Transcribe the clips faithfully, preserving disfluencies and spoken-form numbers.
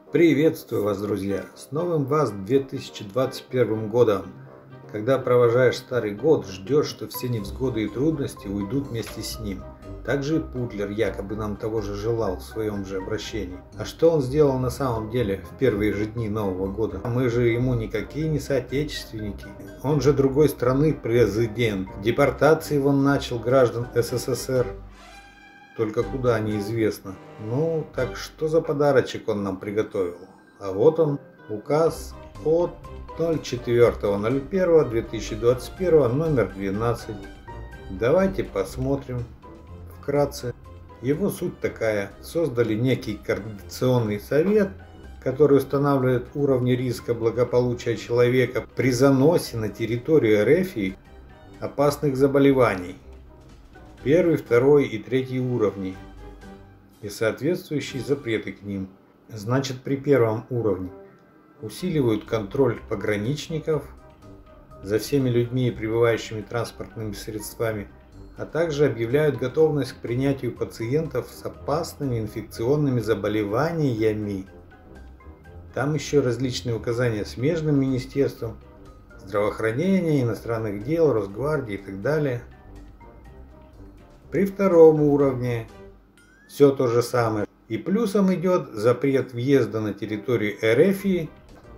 Приветствую вас, друзья! С новым вас две тысячи двадцать первым годом! Когда провожаешь старый год, ждешь, что все невзгоды и трудности уйдут вместе с ним. Также и Путлер якобы нам того же желал в своем же обращении. А что он сделал на самом деле в первые же дни Нового года? Мы же ему никакие не соотечественники. Он же другой страны президент. Депортации он начал граждан СССР. Только куда, неизвестно. Ну, так что за подарочек он нам приготовил? А вот он, указ от ноль четвёртого ноль первого две тысячи двадцать первого, номер двенадцать. Давайте посмотрим вкратце. Его суть такая. Создали некий координационный совет, который устанавливает уровни риска благополучия человека при заносе на территорию РФ опасных заболеваний. Первый, второй и третий уровни и соответствующие запреты к ним. Значит, при первом уровне усиливают контроль пограничников за всеми людьми, прибывающими транспортными средствами, а также объявляют готовность к принятию пациентов с опасными инфекционными заболеваниями. Там еще различные указания смежным министерствам, здравоохранения, иностранных дел, Росгвардии и так далее. При втором уровне все то же самое. И плюсом идет запрет въезда на территорию РФ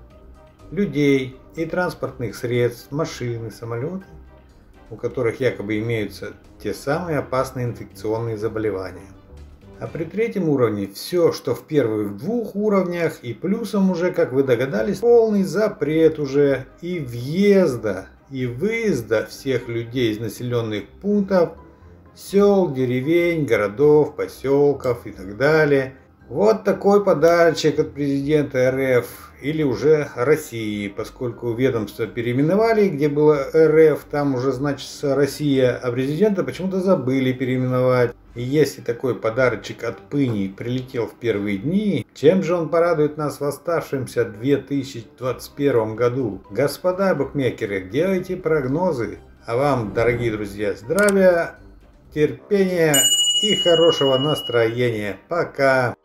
людей и транспортных средств, машины, самолеты, у которых якобы имеются те самые опасные инфекционные заболевания. А при третьем уровне все, что в первых двух уровнях, и плюсом уже, как вы догадались, полный запрет уже и въезда, и выезда всех людей из населенных пунктов, сел, деревень, городов, поселков и так далее. Вот такой подарочек от президента РФ или уже России, поскольку ведомство переименовали, где было РФ, там уже значится Россия, а президента почему-то забыли переименовать. И если такой подарочек от Пыни прилетел в первые дни, чем же он порадует нас в оставшемся две тысячи двадцать первом году? Господа букмекеры, делайте прогнозы. А вам, дорогие друзья, здравия, терпения и хорошего настроения. Пока!